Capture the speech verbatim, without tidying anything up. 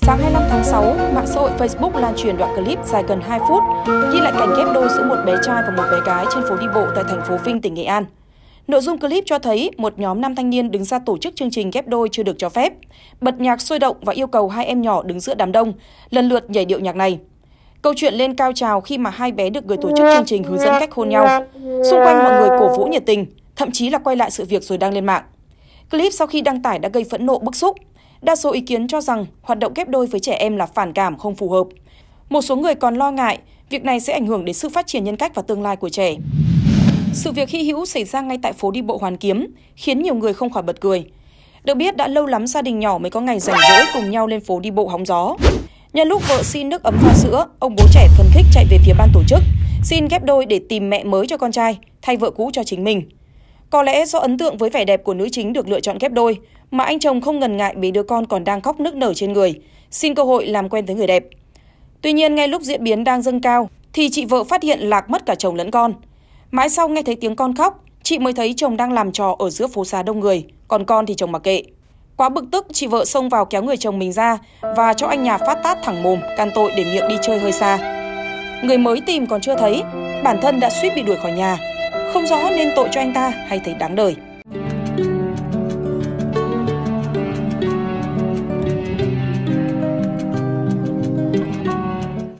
Sáng hai mươi lăm tháng sáu, mạng xã hội Facebook lan truyền đoạn clip dài gần hai phút ghi lại cảnh ghép đôi giữa một bé trai và một bé gái trên phố đi bộ tại thành phố Vinh, tỉnh Nghệ An. Nội dung clip cho thấy một nhóm nam thanh niên đứng ra tổ chức chương trình ghép đôi chưa được cho phép, bật nhạc sôi động và yêu cầu hai em nhỏ đứng giữa đám đông, lần lượt nhảy điệu nhạc này. Câu chuyện lên cao trào khi mà hai bé được người tổ chức chương trình hướng dẫn cách hôn nhau. Xung quanh mọi người cổ vũ nhiệt tình, thậm chí là quay lại sự việc rồi đăng lên mạng. Clip sau khi đăng tải đã gây phẫn nộ bức xúc. Đa số ý kiến cho rằng hoạt động ghép đôi với trẻ em là phản cảm, không phù hợp. Một số người còn lo ngại việc này sẽ ảnh hưởng đến sự phát triển nhân cách và tương lai của trẻ. Sự việc hy hữu xảy ra ngay tại phố đi bộ Hoàn Kiếm khiến nhiều người không khỏi bật cười. Được biết đã lâu lắm gia đình nhỏ mới có ngày rảnh rỗi cùng nhau lên phố đi bộ hóng gió. Nhân lúc vợ xin nước ấm pha sữa, ông bố trẻ phấn khích chạy về phía ban tổ chức, xin ghép đôi để tìm mẹ mới cho con trai, thay vợ cũ cho chính mình. Có lẽ do ấn tượng với vẻ đẹp của nữ chính được lựa chọn ghép đôi, mà anh chồng không ngần ngại bế đứa con còn đang khóc nức nở trên người, xin cơ hội làm quen với người đẹp. Tuy nhiên ngay lúc diễn biến đang dâng cao, thì chị vợ phát hiện lạc mất cả chồng lẫn con. Mãi sau nghe thấy tiếng con khóc, chị mới thấy chồng đang làm trò ở giữa phố xá đông người, còn con thì chồng mặc kệ. Quá bực tức, chị vợ xông vào kéo người chồng mình ra và cho anh nhà phát tát thẳng mồm, can tội để miệng đi chơi hơi xa. Người mới tìm còn chưa thấy, bản thân đã suýt bị đuổi khỏi nhà. Không rõ nên tội cho anh ta hay thấy đáng đời.